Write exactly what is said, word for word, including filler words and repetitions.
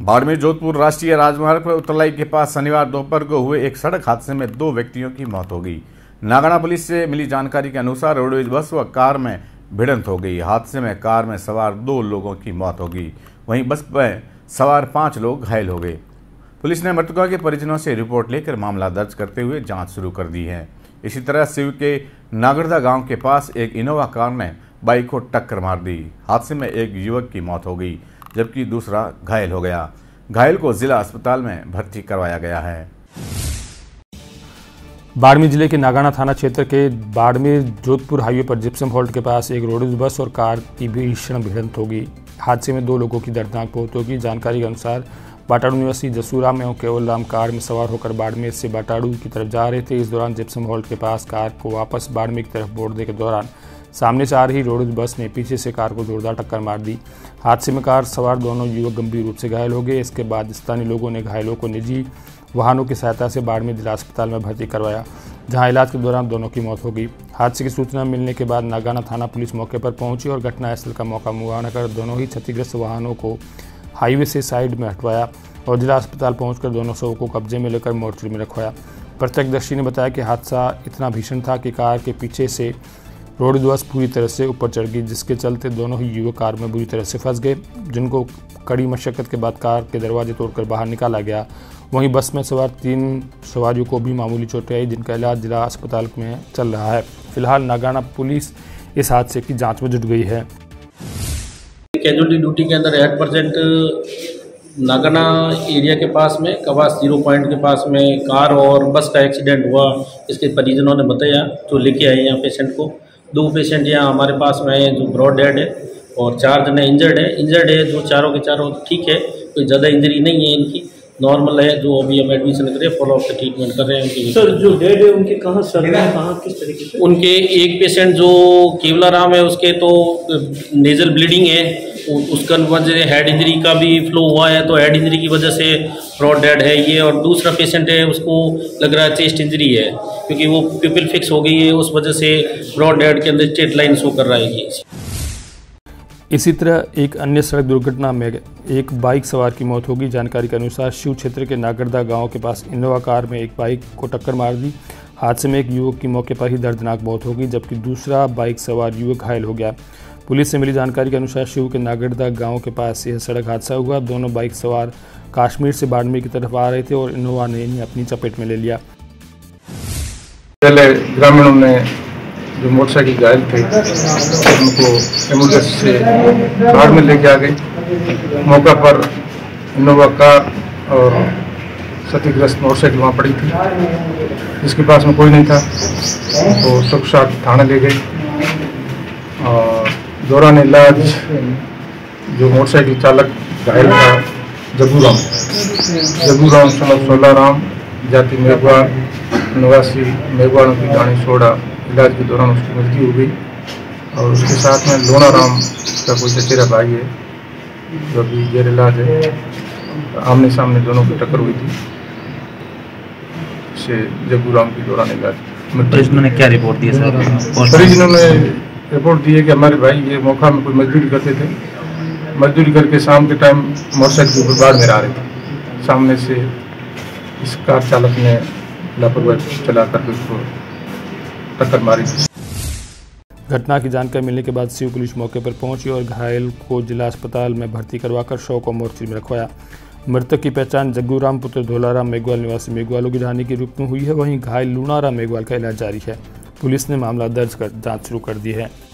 बाड़मेर जोधपुर राष्ट्रीय राजमार्ग पर उतरलाई के पास शनिवार दोपहर को हुए एक सड़क हादसे में दो व्यक्तियों की मौत हो गई। नागाना पुलिस से मिली जानकारी के अनुसार रोडवेज बस व कार में भिड़ंत हो गई। हादसे में कार में सवार दो लोगों की मौत हो गई, वहीं बस में सवार पांच लोग घायल हो गए। पुलिस ने मृतकों के परिजनों से रिपोर्ट लेकर मामला दर्ज करते हुए जाँच शुरू कर दी है। इसी तरह शिव के नागरदा गाँव के पास एक इनोवा कार ने बाइक को टक्कर मार दी। हादसे में एक युवक की मौत हो गई जबकि दूसरा घायल हो गया। घायल को जिला अस्पताल में भर्ती करवाया गया है। बाड़मेर जिले के नागाना थाना क्षेत्र के बाड़मेर जोधपुर हाईवे पर जिप्सम हॉल्ट के पास एक रोडवेज बस और कार की भीषण भिड़ंत हो गई। हादसे में दो लोगों की दर्दनाक मौत होगी। जानकारी के अनुसार बाटाड़ू निवासी जसूराम एवं केवल राम कार में सवार होकर बाड़मेर से बाटाड़ू की तरफ जा रहे थे। इस दौरान जिप्सम हॉल्ट के पास कार को वापस बाड़मेर की तरफ मोड़ने के दौरान सामने से आ रही रोडवेज बस ने पीछे से कार को जोरदार टक्कर मार दी। हादसे में कार सवार दोनों युवक गंभीर रूप से घायल हो गए। इसके बाद स्थानीय लोगों ने घायलों को निजी वाहनों की सहायता से बाड़मेर जिला अस्पताल में भर्ती करवाया, जहां इलाज के दौरान दोनों की मौत हो गई। हादसे की सूचना मिलने के बाद नागाना थाना पुलिस मौके पर पहुंची और घटनास्थल का मौका मुआयना कर दोनों ही क्षतिग्रस्त वाहनों को हाईवे से साइड में हटवाया और जिला अस्पताल पहुंचकर दोनों शवों को कब्जे में लेकर मोर्चरी में रखवाया। प्रत्यक्षदर्शी ने बताया कि हादसा इतना भीषण था कि कार के पीछे से रोडवेज बस पूरी तरह से ऊपर चढ़ गई, जिसके चलते दोनों ही युवक कार में बुरी तरह से फंस गए, जिनको कड़ी मशक्कत के बाद कार के दरवाजे तोड़कर बाहर निकाला गया। वहीं बस में सवार तीन सवारियों को भी मामूली चोटें आई, जिनका इलाज जिला अस्पताल में चल रहा है। फिलहाल नागाना पुलिस इस हादसे की जांच में जुट गई है। कैजुअलिटी ड्यूटी के अंदर एट परसेंट नागाना एरिया के पास में कवास जीरो पॉइंट के पास में कार और बस का एक्सीडेंट हुआ। इसके परिजनों ने बताया, जो लेके आए यहाँ पेशेंट को। दो पेशेंट यहाँ हमारे पास में आए हैं जो ब्रॉड डेड है और चार जने इंजर्ड है। इंजर्ड है जो चारों के चारों ठीक है, कोई ज़्यादा इंजरी नहीं है, इनकी नॉर्मल है। जो अभी हम एडमिशन कर रहे हैं, फॉलो अप का ट्रीटमेंट कर रहे हैं उनकी। सर जो डेड है उनके कहाँ सर में कहाँ किस तरीके से? उनके एक पेशेंट जो केवला राम है उसके तो नेजल ब्लीडिंग है, उसका वजह हेड इंजरी का भी फ्लो हुआ है, तो हेड इंजरी की वजह से ब्रॉड डेड है ये। और दूसरा पेशेंट है उसको लग रहा है चेस्ट इंजरी है, क्योंकि वो पिपल फिक्स हो गई है, उस वजह से ब्रॉड डेड के अंदर स्ट्रेट लाइन शो कर रहा है ये। इसी तरह एक अन्य सड़क दुर्घटना में एक बाइक सवार की मौत होगी। जानकारी के अनुसार शिव क्षेत्र के नागरदा गांव के पास इनोवा कार में एक बाइक को टक्कर मार दी। हादसे में एक युवक की मौके पर ही दर्दनाक मौत होगी, जबकि दूसरा बाइक सवार युवक घायल हो गया। पुलिस से मिली जानकारी के अनुसार शिव के नागरदा गांव के पास यह सड़क हादसा हुआ। दोनों बाइक सवार कश्मीर से बाड़मेर की तरफ आ रहे थे और इनोवा ने इन्हें अपनी चपेट में ले लिया। पहले ग्रामीणों ने जो मोटरसाइकिल घायल थे उनको एम्बुलेंस से बाड़मेर लेके आ गए। मौका पर इनोवा कार और क्षतिग्रस्त मोटरसाइकिल वहाँ पड़ी थी, जिसके पास में कोई नहीं था, तो सुखसार थाने ले गए और दौरान इलाज जो मोटरसाइकिल चालक घायल था जगूराम जगूराम सनद सोला राम जाति मेघवाल निवासी मेघवाल की गाड़ी सोड़ा, इलाज के दौरान उसकी मृत्यु हो गई। और उसके साथ में लोना राम का कोई चचेरा भाई है जो अभी जेर इलाज है। आमने सामने दोनों की टक्कर हुई थी, से जगूराम की दौरान इलाज। परिजनों ने क्या रिपोर्ट दी सर? परिजनों ने रिपोर्ट दी है कि हमारे भाई ये मौका में कोई मजदूरी करते थे, मजदूरी करके शाम के टाइम मोटरसाइकिल के ऊपर बाड़मेर आ रहे थे। सामने से इस कार चालक ने लापरवाही चला कर उसको टक्कर मारी। घटना की जानकारी मिलने के बाद शिव पुलिस मौके पर पहुंची और घायल को जिला अस्पताल में भर्ती करवाकर शव को मोर्चरी में रखवाया। मृतक की पहचान जग्गूराम पुत्र धोलाराम मेघवाल निवासी मेघवालों की ढाणी के रूप में हुई है। वहीं घायल लूनाराम मेघवाल का इलाज जारी है। पुलिस ने मामला दर्ज कर जांच शुरू कर दी है।